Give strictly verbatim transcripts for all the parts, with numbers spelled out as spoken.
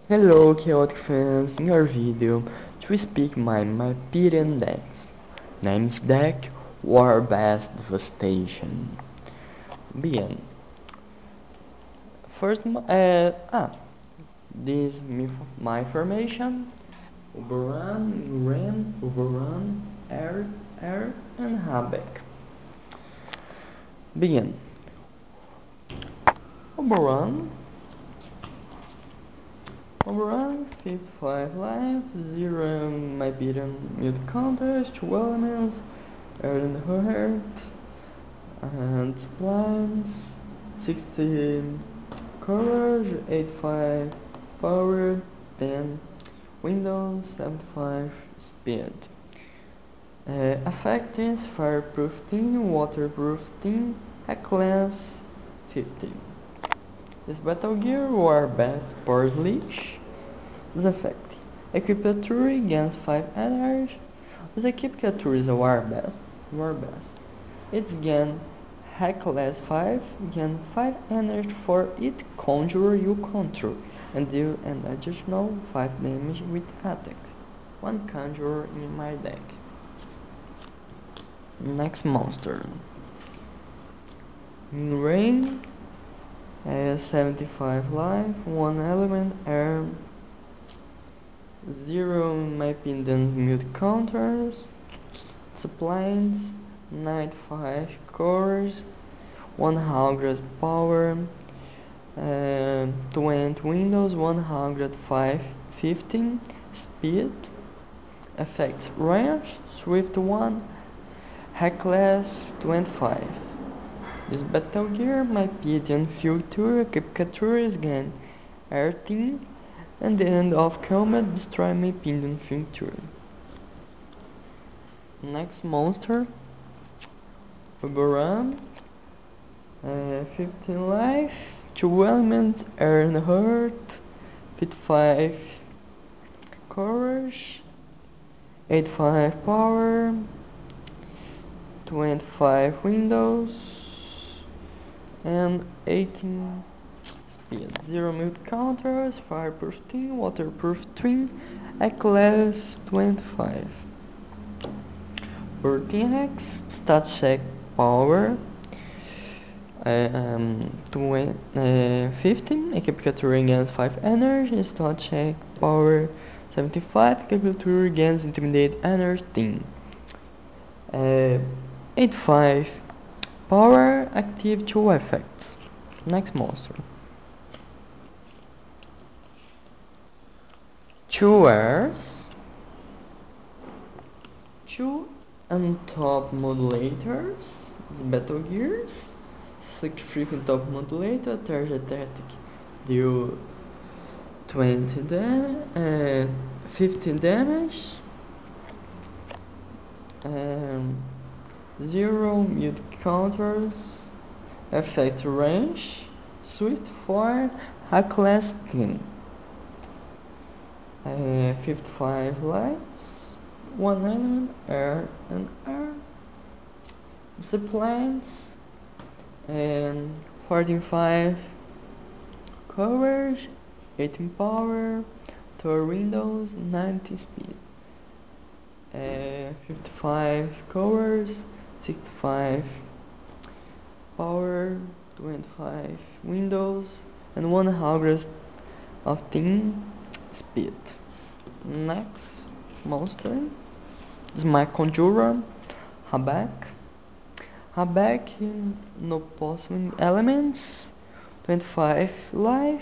Hello chaotic fans, in your video to speak my Myperian decks. Name's deck Warbast Devastation. Begin. First, uh, ah, this is my formation. Overrun, Ren, Overrun, Air, Air, and Habek. Begin. Overrun. Overrun, fifty-five life, zero Myperian mute counters, two elements, Earth and Heart, and plants, sixty courage, eighty-five power, ten windows, seventy-five speed. Uh, effect is fireproof team, waterproof team, a class fifty. This battle gear Warbast Power Leash. This effect. Equip a Turi gains five energy. This equip a Turi is a Warbast. Warbast. It's gain Heckless five, gain five energy for each conjurer you control, and deal an additional five damage with attacks. One conjurer in my deck. Next monster. Rain. Uh, seventy-five life, one element, air, zero Myperian mute counters, supplies, ninety-five cores, one hundred power, uh, twenty windows, one hundred five, fifteen speed, effects range, swift one, hackless twenty-five. This battle gear, Myperian Future, Capture gain thirteen, and the end of combat destroy Myperian Future. Next monster, Overrun, uh, fifteen life, two elements, air and heart, fifty-five courage, eighty-five power, twenty-five windows, and eighteen speed, zero mute counters, fireproof team, waterproof twin, a class twenty-five. fourteen hex, stat check power, uh, um, twenty, uh, fifteen, equip gains five energy, stat check power seventy-five, equip gains intimidate energy ten. Uh, eighty-five power, active two effects. Next monster. Two airs, two on top modulators, battle gears, six frequent top modulator, target tactic, deal twenty damage, uh, fifteen damage, um, zero mute counters, effect range, swift four, high class ten, uh, fifty-five lives, one element, air and air, ziplines, and forty-five coverage, eighteen power, two windows, ninety speed, uh, fifty-five covers, sixty-five power, twenty-five windows, and one hundred of ten speed. Next monster is my conjurer, Habek. Habek, no possible elements, twenty-five life,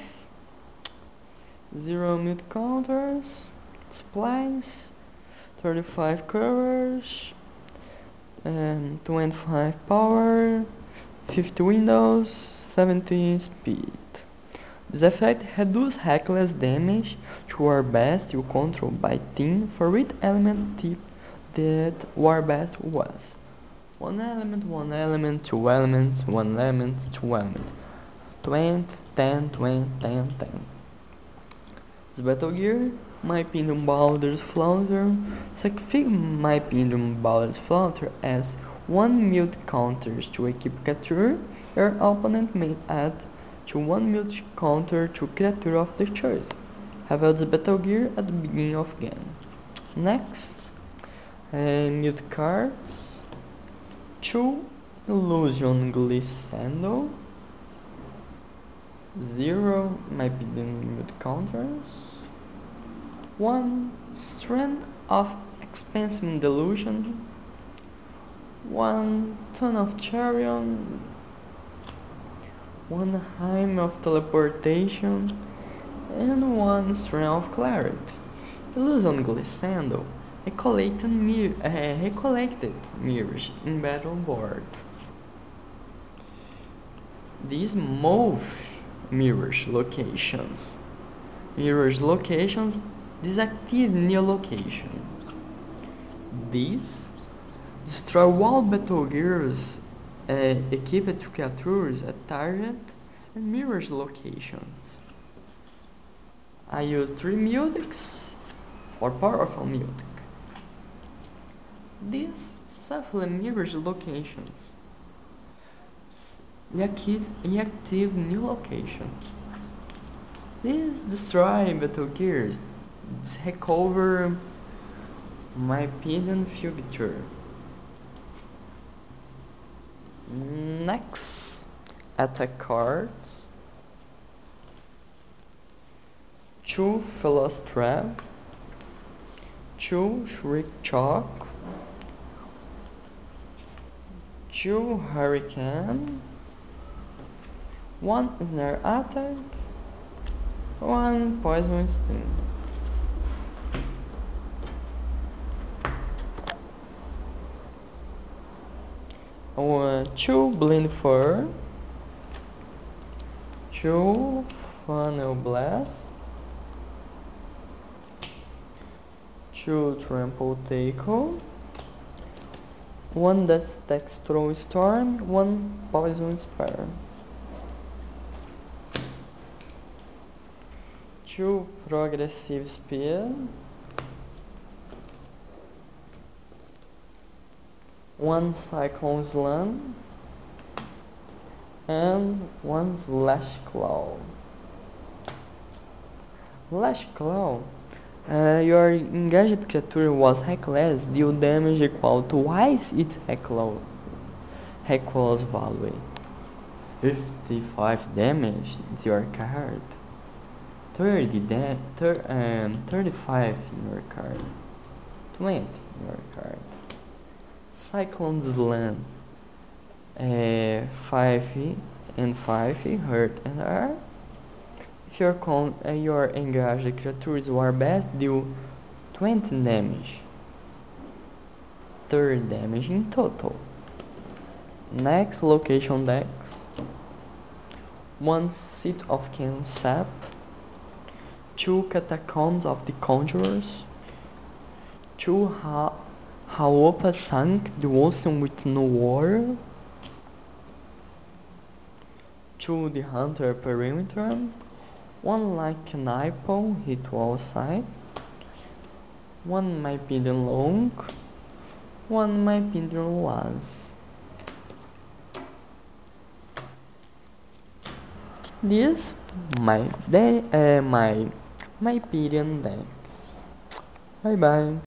zero mute counters, supplies, thirty-five coverage, and twenty-five power, fifty windows, seventy speed. This effect reduces hackless damage to Warbast you control by team for each element type that Warbast was. One element, one element, two elements, one element, two elements. twenty, ten, twenty, ten, ten. This battle gear, Myperian Baldur's Flounder, sacrifice Myperian Baldur's Flounder as one mute counters to equip capture. Your opponent may add to one mute counter to creature of their choice. have the battle gear at the beginning of game. Next, uh, mute cards, two illusion glissando, zero Myperian mute counters, one strand of expansive delusion, one ton of charion, one Hymn of teleportation, and one strand of clarity. Illusion glissando recollected, mir uh, recollected mirrors in battle board. These move mirrors locations. Mirrors locations disactive new location. These destroy all battle gears uh, equipped creatures at target and mirrors locations. I use three musics for powerful music. These safely mirrors locations. Reactive new locations. These destroy battle gears. Recover Myperian future. Next, attack cards. Two Philostrap, two Shriek Chalk, two Hurricane, one Snare Attack, one Poison Sting. Uh, two Blind Fur, two Funnel Blast, two Trample Tackle, one Death Throw Storm, one Poison Spear, two Progressive Spear, one Cyclone Slam, and one Slash Claw. Slash Claw. Uh, your engaged creature was heckless, deal damage equal to twice its hecklow hecklo's value. fifty-five damage is your card. thirty da thir um, thirty-five in your card. twenty in your card. Cyclone Slam. Uh, five and five hurt and R. If your con uh, your engaged creatures were best, deal twenty damage, thirty damage in total. Next, location decks. One Seat of Cain Sap, two Catacombs of the Conjurers, two ha Haopa Sank, the Ocean with no water, two The Hunter Perimeter, one Like an Apple, Ritual Side, one Myperian Long, one Myperian Was. This my day, uh, my Myperian decks. Bye bye.